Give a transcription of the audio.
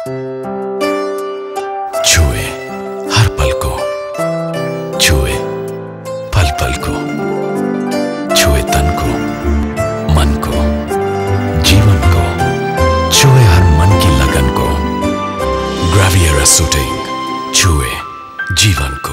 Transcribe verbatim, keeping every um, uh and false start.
छुए हर पल को, छुए पल पल को, छुए तन को, मन को, जीवन को, छुए हर मन की लगन को। ग्रेवियरा शूटिंग, छुए जीवन को।